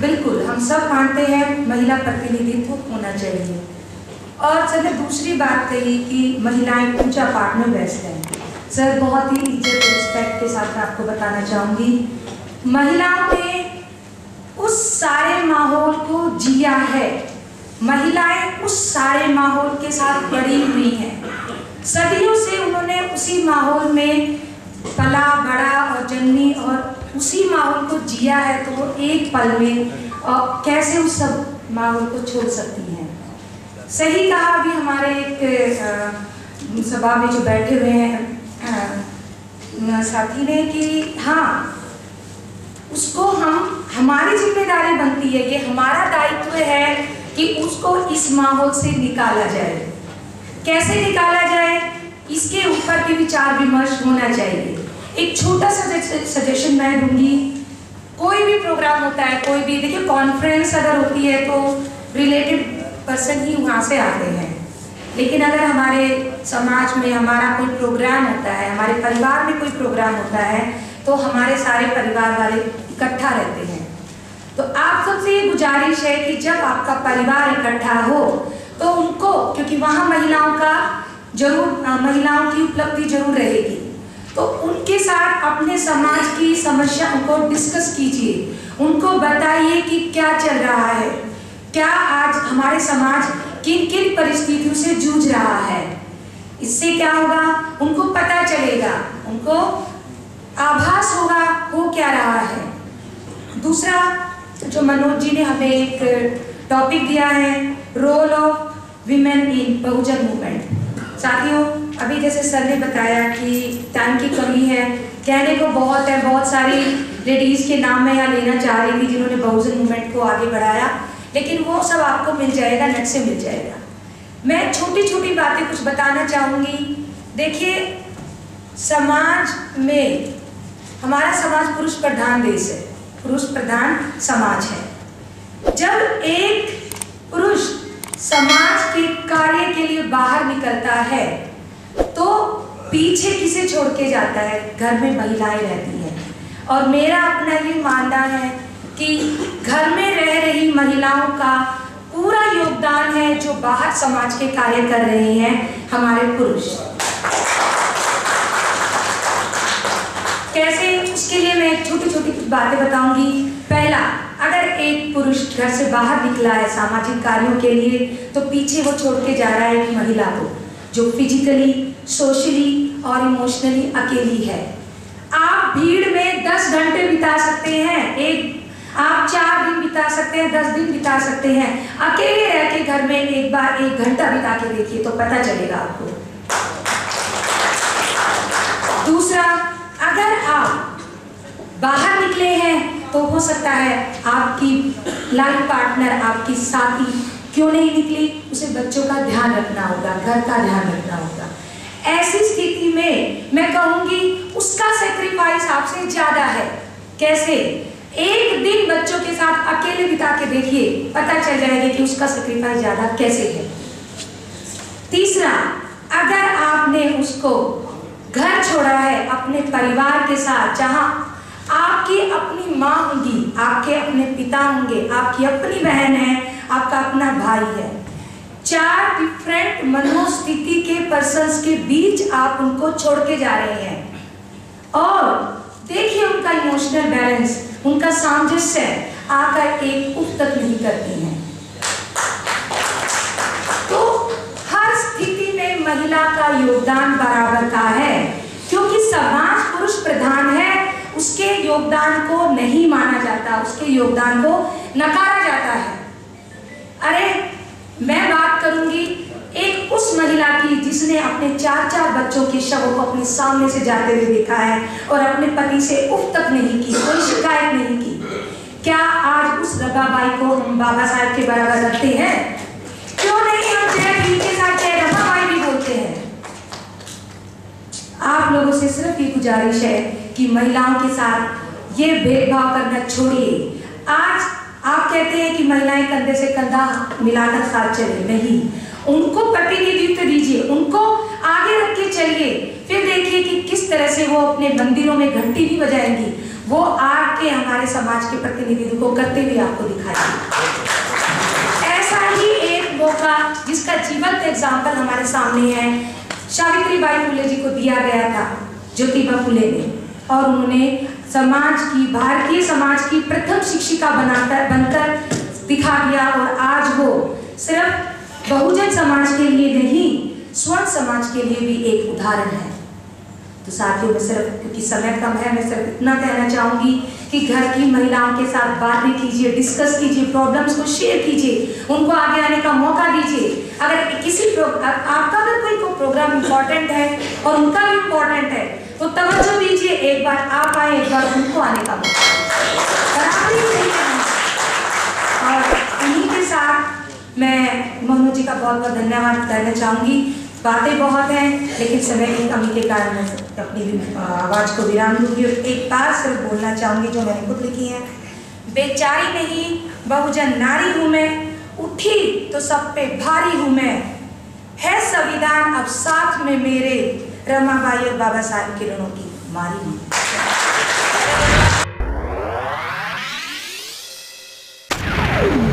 बिल्कुल हम सब मानते हैं महिला प्रतिनिधित्व होना चाहिए। और सर ने दूसरी बात कही कि महिलाएं पूजा पाठ में व्यस्त हैं। सर बहुत ही इज्जत और रिस्पेक्ट के साथ मैं आपको बताना चाहूँगी, महिलाओं ने उस सारे माहौल को जिया है, महिलाएं उस सारे माहौल के साथ बड़ी हुई हैं, सदियों से उन्होंने उसी माहौल में पला बढ़ा और जन्मी और उसी माहौल को जिया है, तो वो एक पल में कैसे उस सब माहौल को छोड़ सकती हैं। सही कहा अभी हमारे एक सभा में जो बैठे हुए हैं साथी ने कि हाँ उसको हमारी जिम्मेदारी बनती है, ये हमारा दायित्व है कि उसको इस माहौल से निकाला जाए। कैसे निकाला जाए इसके ऊपर भी विचार विमर्श होना चाहिए। एक छोटा सा सजेशन मैं दूंगी, कोई भी प्रोग्राम होता है, कोई भी देखिए कॉन्फ्रेंस अगर होती है तो रिलेटेड पर्सन ही वहाँ से आते हैं, लेकिन अगर हमारे समाज में हमारा कोई प्रोग्राम होता है, हमारे परिवार में कोई प्रोग्राम होता है, तो हमारे सारे परिवार वाले इकट्ठा रहते हैं। तो आप सबसे ये गुजारिश है कि जब आपका परिवार इकट्ठा हो तो उनको, क्योंकि वहाँ महिलाओं की उपलब्धि जरूर रहेगी, तो उनके साथ अपने समाज की समस्याओं को डिस्कस कीजिए, उनको बताइए कि क्या चल रहा है, क्या आज हमारे समाज किन किन परिस्थितियों से जूझ रहा है। इससे क्या होगा, उनको पता चलेगा, उनको आभास होगा हो क्या रहा है। दूसरा जो मनोज जी ने हमें एक टॉपिक दिया है, role of women in Bahujan movement. साथियों अभी जैसे सर ने बताया कि टाइम की कमी है, कहने को बहुत है, बहुत सारी लेडीज के नाम मैं यहाँ लेना चाह रही थी जिन्होंने बहुजन मूवमेंट को आगे बढ़ाया, लेकिन वो सब आपको मिल जाएगा, नेट से मिल जाएगा। मैं छोटी छोटी बातें कुछ बताना चाहूँगी। देखिए समाज में, हमारा समाज पुरुष प्रधान देश है, पुरुष प्रधान समाज है। जब एक पुरुष समाज के कार्य के लिए बाहर निकलता है तो पीछे किसे छोड़ के जाता है, घर में महिलाएं रहती हैं। और मेरा अपना ये मानना है कि घर में रह रही महिलाओं का पूरा योगदान है जो बाहर समाज के कार्य कर रहे हैं हमारे पुरुष। कैसे, उसके लिए मैं छोटी छोटी बातें बताऊंगी। पहला, अगर एक पुरुष घर से बाहर निकला है सामाजिक कार्यों के लिए, तो पीछे वो छोड़ के जा रहा है एक महिला को जो फिजिकली, सोशली और इमोशनली अकेली है। आप भीड़ में 10 घंटे बिता सकते हैं, आप 4 दिन बिता सकते हैं, 10 दिन बिता सकते हैं, अकेले रह के घर में एक बार 1 घंटा बिता के देखिए तो पता चलेगा आपको। दूसरा, अगर आप बाहर निकले हैं तो हो सकता है आपकी लाइफ पार्टनर, आपकी साथी क्यों नहीं निकली, उसे बच्चों का ध्यान रखना होगा, घर का ध्यान रखना होगा। ऐसी स्थिति में मैं कहूंगी उसका सेक्रीफाइस आपसे ज्यादा है। कैसे, एक दिन बच्चों के साथ अकेले बिता के देखिए, पता चल जाएगा कि उसका सेक्रीफाइस ज्यादा कैसे है। तीसरा, अगर आपने उसको घर छोड़ा है अपने परिवार के साथ, जहां आपकी अपनी माँ होगी, आपके अपने पिता होंगे, आपकी अपनी बहन है, आपका अपना भाई है, 4 डिफरेंट मनोस्थिति के पर्सन्स के बीच आप उनको छोड़ के जा रहे हैं। और देखिए उनका इमोशनल बैलेंस, उनका सामंजस्य आकर एक उफ तक नहीं करती हैं। तो हर स्थिति में महिला का योगदान बराबर का है, क्योंकि समाज पुरुष प्रधान है, उसके योगदान को नहीं माना जाता, उसके योगदान को नकारा जाता है। अरे मैं बात करूंगी एक उस महिला की जिसने अपने 4-4 बच्चों के शवों को अपने सामने से जाते हुए देखा है और अपने पति से उफ तक नहीं की, कोई शिकायत नहीं की। क्या आज उस रबाबाई को हम बाबा साहब के बराबर रखते हैं? क्यों नहीं हम जय भीम के साथ जय रबाबाई भी बोलते हैं। आप लोगों से सिर्फ ये गुजारिश है कि महिलाओं के साथ ये भेदभाव करना छोड़िए। आज आप कहते हैं कि महिलाएं कंधे से कंधा मिलाकर साथ चले, नहीं, उनको प्रतिनिधित्व दीजिए, उनको आगे रख के चलिए, फिर देखिए कि किस तरह से वो अपने मंदिरों में घंटी भी बजाएंगी, वो आके हमारे समाज के प्रतिनिधित्व को करते हुए आपको दिखाई। ऐसा ही एक मौका जिसका जीवंत एग्जाम्पल हमारे सामने है, सावित्रीबाई फुले जी को दिया गया था ज्योतिबा फुले ने, और उन्होंने समाज की, भारतीय समाज की प्रथम शिक्षिका बनकर दिखा दिया। और आज वो सिर्फ बहुजन समाज के लिए नहीं, स्वर्ण समाज के लिए भी एक उदाहरण है। तो साथियों, मैं सिर्फ, क्योंकि समय कम है, मैं सिर्फ इतना कहना चाहूंगी कि घर की महिलाओं के साथ बातें कीजिए, डिस्कस कीजिए, प्रॉब्लम्स को शेयर कीजिए, उनको आगे आने का मौका दीजिए। अगर किसी आपका अगर कोई प्रोग्राम इम्पोर्टेंट है और उनका भी इम्पोर्टेंट है तो तवज्जो दीजिए, एक बार आप आए, एक बार उनको आने का मौका। और इन्हीं के साथ मैं मोनू जी का बहुत बहुत धन्यवाद करना चाहूँगी। बातें बहुत हैं, लेकिन समय की कमी के कारण मैं अपनी आवाज़ को विराम दूंगी और एक बात सिर्फ बोलना चाहूँगी जो मैंने खुद लिखी है। बेचारी नहीं, बहुजन नारी हूँ मैं, उठी तो सब पे भारी हूँ मैं, है संविधान अब साथ में मेरे, रमाबाई और बाबा साहब किरणों की मारी हूँ।